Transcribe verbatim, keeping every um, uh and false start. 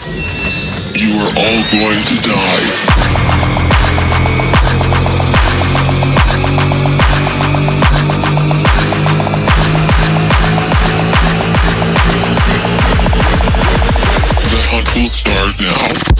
You are all going to die. The hunt will start now.